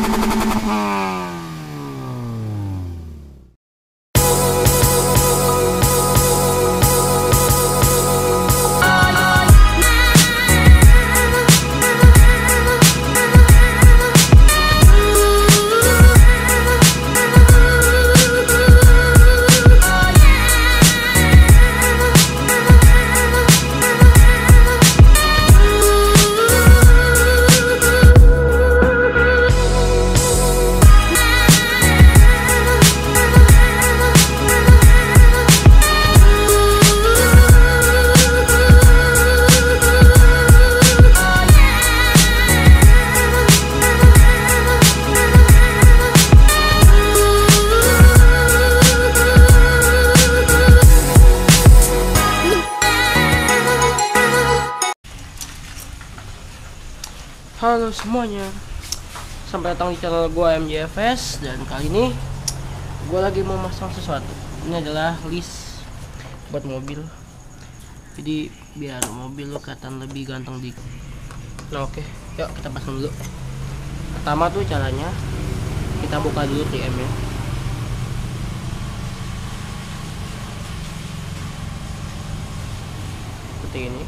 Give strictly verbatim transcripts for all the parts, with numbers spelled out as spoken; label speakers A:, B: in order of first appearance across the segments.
A: Halo semuanya, sampai datang di channel gue M J F S. Dan kali ini gue lagi mau masang sesuatu. Ini adalah list buat mobil, jadi biar mobil lo kelihatan lebih ganteng dikit. Nah oke, yuk kita pasang dulu. Pertama tuh caranya, kita buka dulu T M nya. Seperti ini.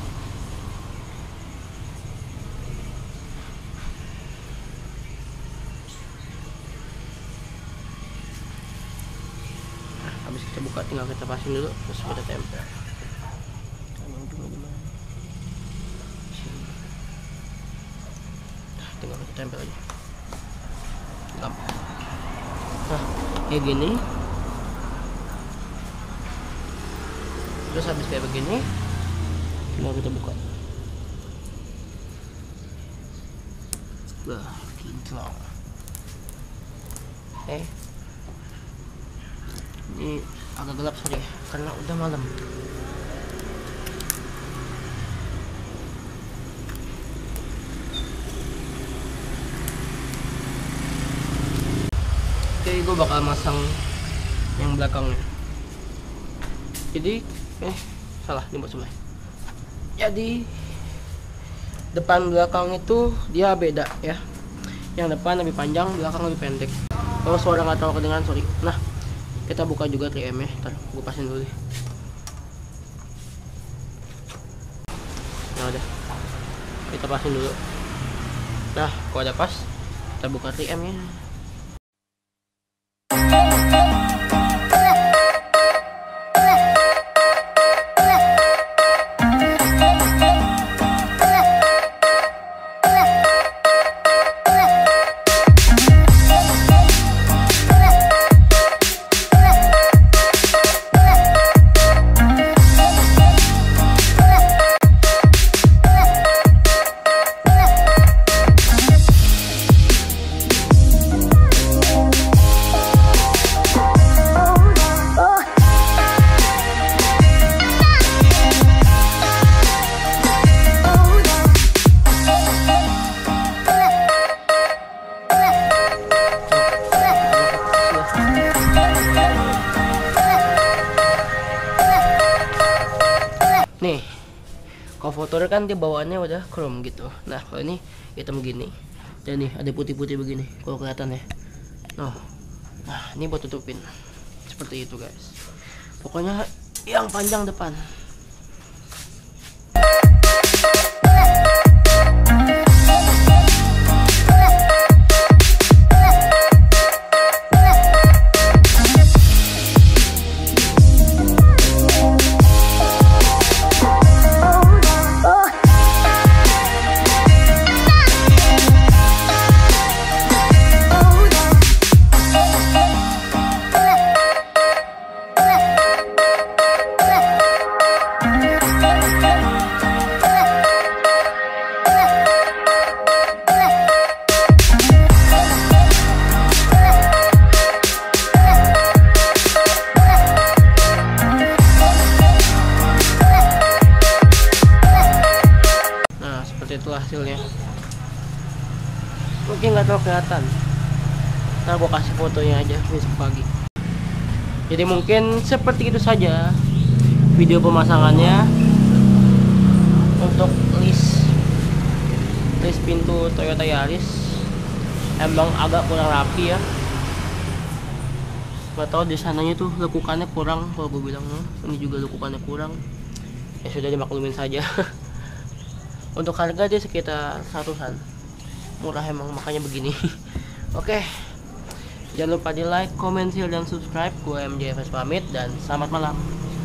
A: Habis kita buka, tinggal kita pasang dulu, terus kita tempel. Tinggal kita tempel aja, gampang. Nah kayak gini. Terus habis kayak begini, tinggal kita buka. Wah kinclong. Eh ini agak gelap sorry ya, karena udah malam. Oke, gue bakal masang yang belakangnya. Jadi eh salah ini buat sebelah. Jadi depan belakang itu dia beda ya. Yang depan lebih panjang, belakang lebih pendek. Kalau suara nggak terlalu kedengeran sorry. Nah kita buka juga T M nya, ntar gue pasin dulu deh. Nah udah, kita pasin dulu. Nah kalau udah pas, kita buka T M nya. Nih, kalau fotonya kan dia bawaannya udah chrome gitu. Nah, kalau ini hitam gini. Dan nih ada putih-putih begini. Kalau kelihatan ya. Nah, nah ini buat tutupin. Seperti itu guys. Pokoknya yang panjang depan. Itulah hasilnya. Mungkin nggak terlalu kelihatan. Nah, gua kasih fotonya aja besok pagi. Jadi mungkin seperti itu saja video pemasangannya untuk list list pintu Toyota Yaris. emang agak kurang rapi ya. Gak tau di sananya tuh lekukannya kurang, kalau gue bilang ini juga lekukannya kurang. Ya sudah dimaklumin saja. Untuk harga dia sekitar seratusan, murah emang makanya begini. Oke, jangan lupa di like, comment, share, dan subscribe. Gue M J F S pamit dan selamat malam.